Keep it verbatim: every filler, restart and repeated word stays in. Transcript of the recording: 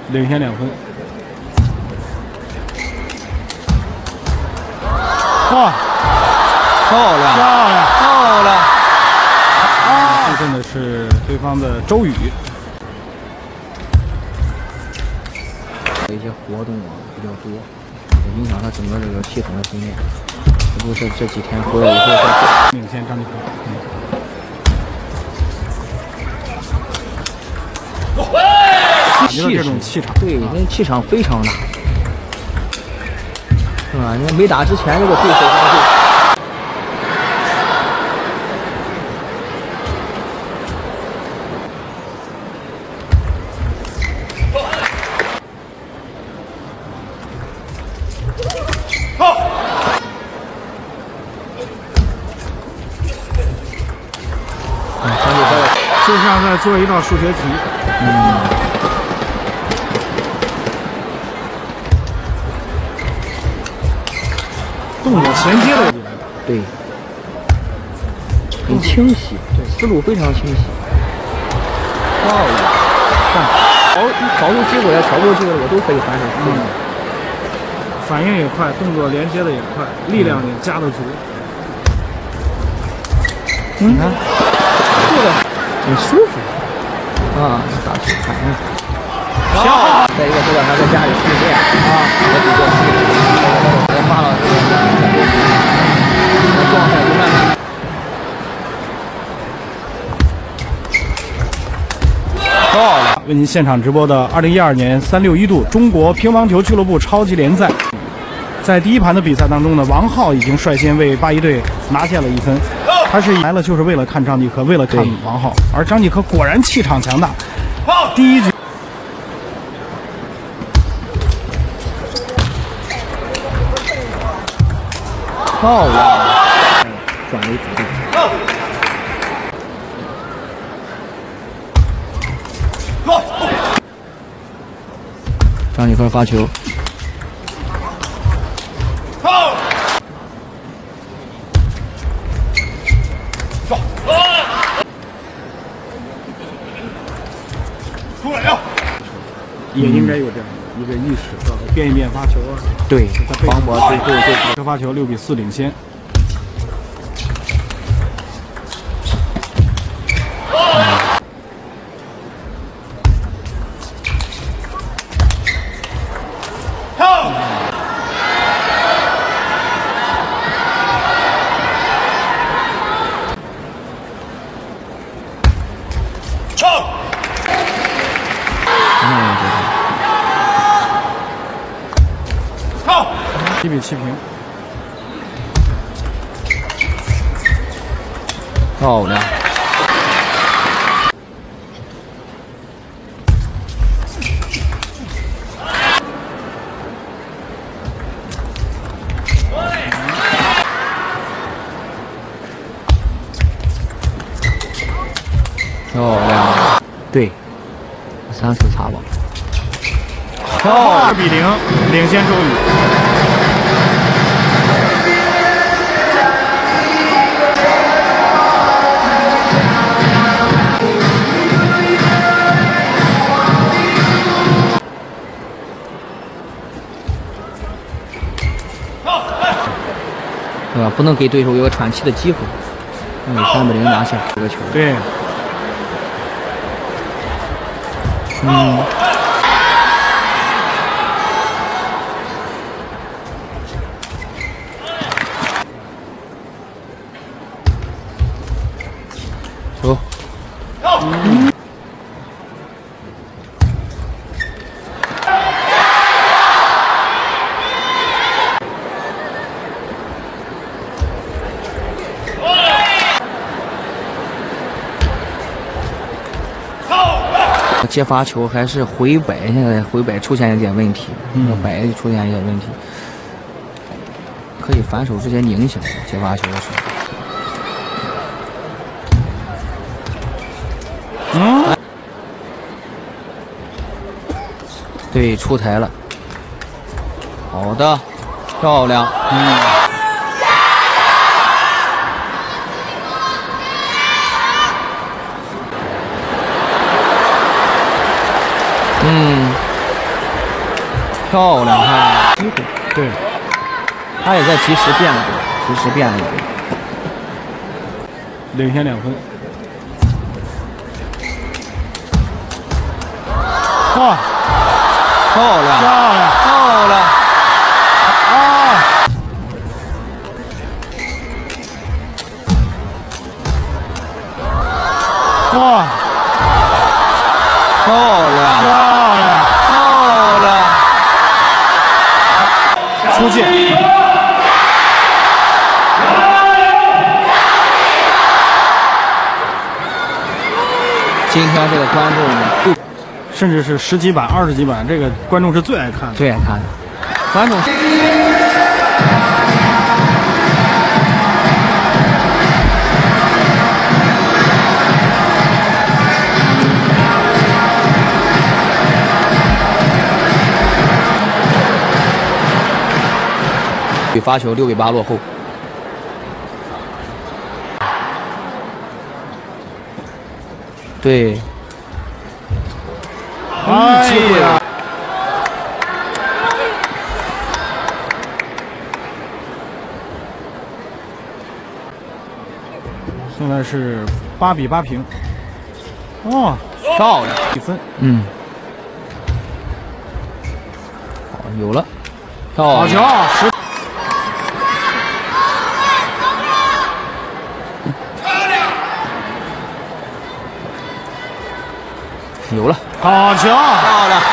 领先两分。哇， 漂亮， 漂亮， 漂亮！ 啊，出现的是对方的周宇。 一些活动啊比较多，影响他整个这个系统的训练。这不是这几天回来以后再领先张继科。嗯。 气势， 这种气场， 对，那气场非常大，是吧？你没打之前，这个对手他就。 就像在做一道数学题。嗯。动作衔接的， 对，很清晰，对，思路非常清晰。漂亮，看，找找出机会来，找不出机会我都可以反手思路。 反应也快，动作连接的也快，力量也加得足。 你看，做的。 很舒服啊，打球反应好。再一个，知道他在家里训练啊，也比较辛苦。在马老师的状态不慢。 漂亮！为您现场直播的二零一二年三六一度中国乒乓球俱乐部超级联赛，在第一盘的比赛当中呢，王浩已经率先为八一队拿下了一分。 他是来了，就是为了看张继科，为了看王浩。而张继科果然气场强大。第一局， 漂亮，转为主动。张继科发球。 也应该有这样一个意识，变一变发球啊。对，防博对对对， 这发球六比四领先。一比七平， 漂亮！漂亮！对，三次擦网。 二比零，领先周宇。 是吧？不能给对手有个喘气的机会。嗯，三比零拿下这个球。 对。 嗯。球。嗯。 接发球还是回摆，现在回摆出现一点问题，嗯，摆出现一点问题，可以反手直接拧起来接发球的时候。嗯，对，出台了，好的，漂亮，嗯。 嗯， 漂亮，还机会。 对， 他也在及时变了，及时变了一点， 领先两分。哇， 漂亮， 漂亮， 漂亮！ 啊！哇， 漂亮， 漂亮， 漂亮！ 出界。 今天这个观众甚至是十几版、二十几版，这个观众是最爱看的。 最爱看的，观众。比发球六比八落后。对。 哎呀！现在是八比八平。哦， 漂亮， 比分。 嗯。好，有了。漂亮。 好球！十。 有了。 好球！ 漂亮。